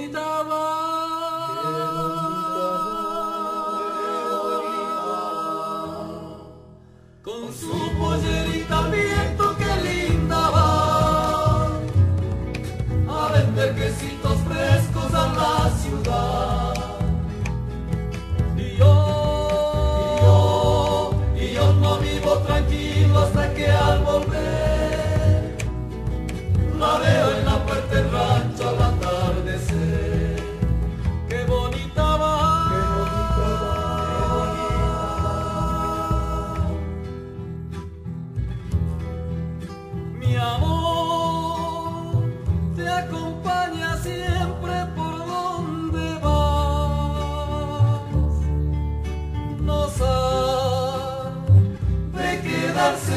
bonita va. Con su pollerita al viento, qué linda va a vender quesitos frescos a la ciudad. Y yo no vivo tranquilo hasta que al volver la veo en la puerta del rancho al atardecer. Qué bonita va, qué bonita va, qué bonita va. Mi amor te acompaña siempre por donde vas. No sabe quedarse